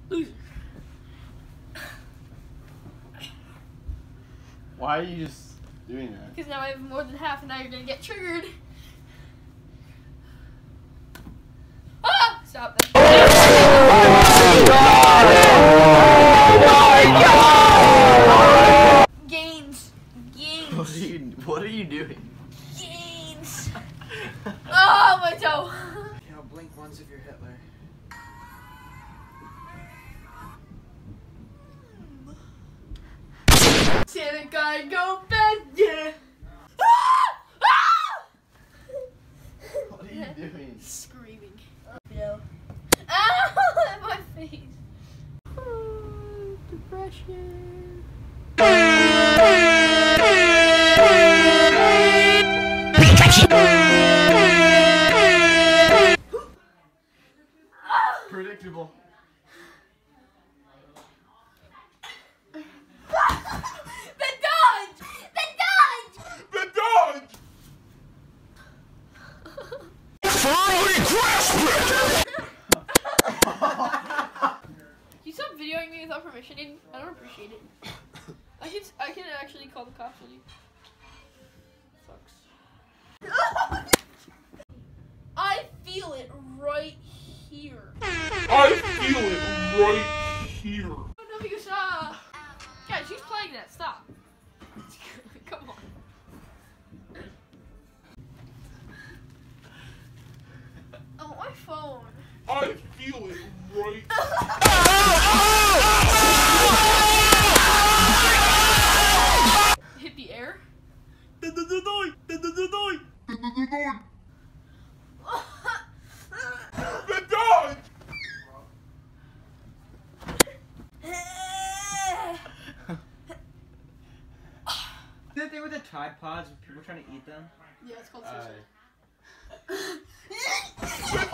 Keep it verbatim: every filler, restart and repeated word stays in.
Loser. Why are you just doing that? Because now I have more than half, and now you're gonna get triggered. Ah! Stop that. Gains. Gains. What are you, what are you doing? Gains. Oh, my toe. You know, blink once if you're Hitler. Santa guy go bed, yeah. What are you doing? Screaming. Yeah. Ow! My face. Oh, depression. Predictable. The dodge! The dodge! The dodge! Firmly grasp it! You stop videoing me without permission, Aiden? I don't appreciate it. I can I can actually call the cops on you. Sucks. I feel it right here. I feel it right here. Oh no, you saw. Guys, she's playing that. Stop. Come on. Oh, my phone. I feel it right. Hit the air. The dodge! That thing with the Tide Pods, with people trying to eat them? Yeah, it's called Uh, suicide.